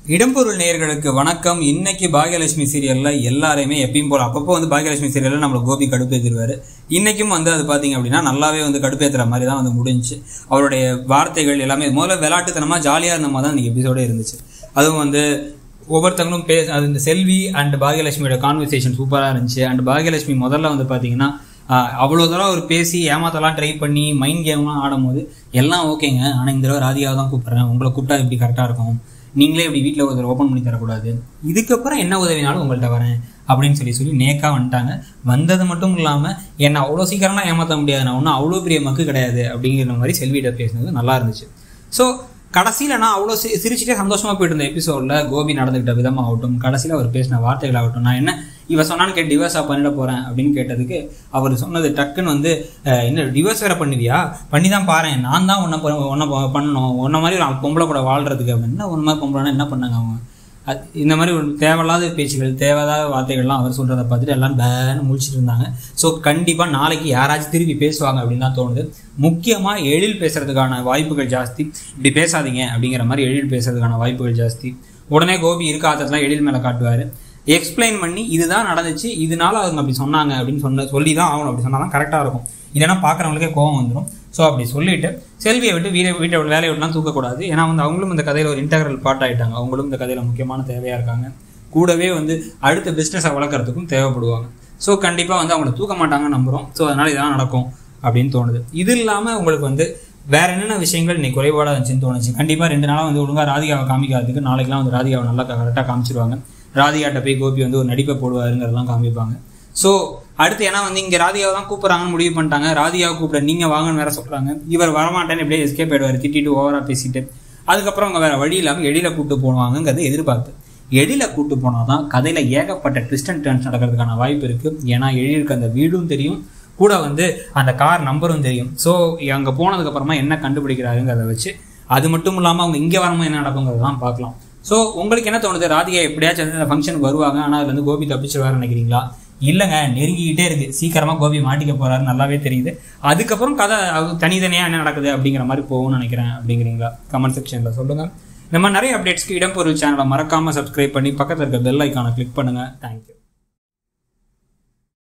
இடம்பொருள் நேயர்களுக்கு வணக்கம். இன்னைக்கு பாகியலட்சுமி சீரியல்ல எல்லாரையுமே எப்பயும் போல அப்பப்போ வந்து பாகியலட்சுமி சீரியல்ல நம்மள கோபி கடுப்பேற்றிடுவாரு. இன்னைக்கும் வந்து அது பாத்தீங்க அப்படின்னா நல்லாவே வந்து கடுப்பேற்றுற மாதிரி தான் வந்து முடிஞ்சிச்சு. அவருடைய வார்த்தைகள் எல்லாமே முதல்ல விளையாட்டுத்தனமா ஜாலியா இருந்த மாதிரி தான் இன்னைக்கு எபிசோடே இருந்துச்சு. அதுவும் வந்து ஒவ்வொருத்தவங்களும் அது இந்த செல்வி அண்ட் பாகியலட்சுமியோட கான்வர்சேஷன் சூப்பரா இருந்துச்சு. அண்ட் பாகியலட்சுமி முதல்ல வந்து பாத்தீங்கன்னா அவ்வளோ தூரம் அவர் பேசி ஏமாத்தலாம் ட்ரை பண்ணி மைண்ட் கேம்லாம் ஆடும் போது எல்லாம் ஓகேங்க, ஆனால் இந்த தடவை ராதிகாவை தான் கூப்பிட்றேன், உங்களை கூப்பிட்டா இப்படி கரெக்டாக இருக்கும், நீங்களே இப்படி வீட்டில் ஒருத்தர் ஓப்பன் பண்ணி தரக்கூடாது, இதுக்கப்புறம் என்ன உதவினாலும் உங்கள்கிட்ட வரேன் அப்படின்னு சொல்லி நேக்கா வந்துட்டாங்க. வந்தது மட்டும் இல்லாமல் என்னை அவ்வளோ சீக்கிரம்லாம் ஏமாற்ற முடியாது, நான் ஒன்றும் அவ்வளோ பெரிய மக்கு கிடையாது அப்படிங்கிற மாதிரி செல்வியிட்ட பேசினது நல்லா இருந்துச்சு. ஸோ கடைசியில் நான் அவ்வளோ சிரிச்சுட்டே சந்தோஷமாக போயிட்டு இருந்த எபிசோடில் கோபி நடந்துக்கிட்ட விதமாகட்டும், கடைசியில் அவர் பேசின வார்த்தைகள் ஆகட்டும், நான் என்ன இவன் சொன்னான்னு கேட்டு டிவோர்ஸாக பண்ணிட போகிறேன் அப்படின்னு கேட்டதுக்கு அவர் சொன்னது டக்குன்னு வந்து என்ன டிவோர்ஸ் வேறு பண்ணுவியா, பண்ணி தான் பாரு, நான் தான் ஒன்றை பண்ணணும், ஒன்றை மாதிரி ஒரு பொம்பளை கூட வாழ்கிறதுக்கு அப்படின்னா ஒன்று மாதிரி பொம்பளைனா என்ன பண்ணாங்க அவங்க. இந்த மாதிரி ஒரு தேவையில்லாத பேச்சுகள் தேவையில்லாத வார்த்தைகள்லாம் அவர் சொல்கிறத பார்த்துட்டு எல்லாம் பேன்னு முடிச்சுட்டு இருந்தாங்க. ஸோ கண்டிப்பாக நாளைக்கு யாராச்சும் திருப்பி பேசுவாங்க அப்படின்னு தான் தோணுது. முக்கியமாக எழில் பேசுறதுக்கான வாய்ப்புகள் ஜாஸ்தி. இப்படி பேசாதீங்க அப்படிங்கிற மாதிரி எழில் பேசுறதுக்கான வாய்ப்புகள் ஜாஸ்தி. உடனே கோபி இருக்காததெல்லாம் எழில் மேலே காட்டுவார். எக்ஸ்பிளைன் பண்ணி இதுதான் நடந்துச்சு, இதனால அவங்க அப்படி சொன்னாங்க அப்படின்னு சொல்லி தான் ஆகணும். அப்படி சொன்னாலும் கரெக்டாக இருக்கும், இல்லைன்னா பார்க்குறவங்களுக்கே கோவம் வந்துடும். ஸோ அப்படி சொல்லிட்டு செல்வியை விட்டு வீட்டை வேலையை விட்டுலாம் தூக்கக்கூடாது. ஏன்னா வந்து அவங்களும் இந்த கதையில் ஒரு இன்டெக்ரல் பார்ட் ஆகிட்டாங்க. அவங்களும் இந்த கதையில் முக்கியமான தேவையாக இருக்காங்க. கூடவே வந்து அடுத்த பிஸ்னஸை வளர்க்குறதுக்கும் தேவைப்படுவாங்க. ஸோ கண்டிப்பாக வந்து அவங்கள தூக்க மாட்டாங்கன்னு நம்புகிறோம். ஸோ அதனால் இதெல்லாம் நடக்கும் அப்படின்னு தோணுது. இது இல்லாமல் உங்களுக்கு வந்து வேற என்னென்ன விஷயங்கள் இன்னைக்கு குறைபாடாக இருந்துச்சுன்னு தோணுச்சு. கண்டிப்பாக 2 நாளாக வந்து ஒழுங்காக ராதிகாவை காமிக்காததுக்கு நாளைக்கெல்லாம் வந்து ராதிகாவை நல்லா கரெக்டாக காமிச்சிருவாங்க. ராதிகாட்ட போய் கோபி வந்து ஒரு நடிப்பை போடுவாருங்கிறதெல்லாம் காமிப்பாங்க. ஸோ அடுத்து ஏன்னா வந்து இங்கே ராதிகாவை தான் கூப்பிட்றாங்கன்னு முடிவு பண்ணிட்டாங்க. ராதிகாவை கூப்பிட நீங்கள் வாங்கன்னு வேற சொல்கிறாங்க. இவர் வரமாட்டேன்னு எப்படியே எஸ்கேப் ஆயிடுவார், திட்டிட்டு ஓவராக பேசிட்டு. அதுக்கப்புறம் அவங்க வேற வழி இல்லாமல் எழில கூப்பிட்டு போடுவாங்கிறத எதிர்பார்த்து எழில கூப்பிட்டு போனால் தான் கதையில் ஏகப்பட்ட ட்விஸ்ட் அண்ட் டர்ன்ஸ் நடக்கிறதுக்கான வாய்ப்பு இருக்குது. ஏன்னா எழிலுக்கு அந்த வீடும் தெரியும், கூட வந்து அந்த கார் நம்பரும் தெரியும். ஸோ அங்கே போனதுக்கப்புறமா என்ன கண்டுபிடிக்கிறாருங்கிறத வச்சு அது மட்டும் இல்லாமல் அவங்க இங்கே வரும்போது என்ன நடக்குங்கிறதான் பார்க்கலாம். ஸோ உங்களுக்கு என்ன தோணுது, ராதிகா எப்படியாச்சும் வந்து ஃபங்க்ஷனுக்கு வருவாங்க, ஆனால் அது வந்து கோபி தப்பிச்சிருவாருன்னு நினைக்கிறீங்களா? இல்லைங்க, நெருங்கிக்கிட்டே இருக்கு, சீக்கிரமாக கோபி மாட்டிக்க போறாரு நல்லாவே தெரியுது. அதுக்கப்புறம் கதை தனித்தனியாக என்ன நடக்குது அப்படிங்கிற மாதிரி போகும்னு நினைக்கிறேன் அப்படிங்கிறீங்களா? கமெண்ட் செக்ஷனில் சொல்லுங்கள். இந்த மாதிரி நிறைய அப்டேட்ஸ்க்கு இடம்பொருள் சேனலை மறக்காமல் சப்ஸ்கிரைப் பண்ணி பக்கத்தில் இருக்க பெல் ஐக்கானை கிளிக் பண்ணுங்கள். தேங்க்யூ.